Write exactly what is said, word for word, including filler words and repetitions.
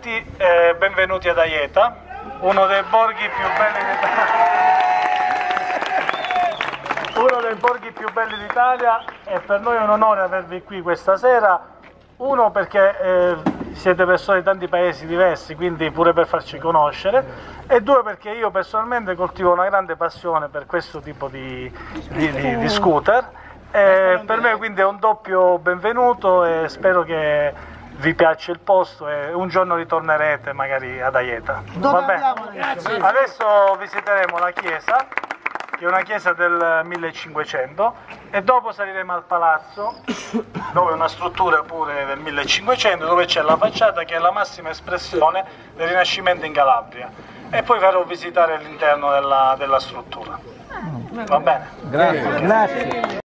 tutti e benvenuti ad Aieta, uno dei borghi più belli d'Italia. Uno dei borghi più belli d'Italia, e per noi è un onore avervi qui questa sera. Uno perché eh, siete persone di tanti paesi diversi, quindi pure per farci conoscere, e due perché io personalmente coltivo una grande passione per questo tipo di, di, di, di scooter. E per me quindi è un doppio benvenuto e spero che vi piaccia il posto e un giorno ritornerete magari ad Aieta. Va bene? Adesso visiteremo la chiesa, che è una chiesa del millecinquecento, e dopo saliremo al palazzo, dove è una struttura pure del millecinquecento, dove c'è la facciata che è la massima espressione del Rinascimento in Calabria, e poi farò visitare l'interno della, della struttura. Va bene? Grazie. Grazie.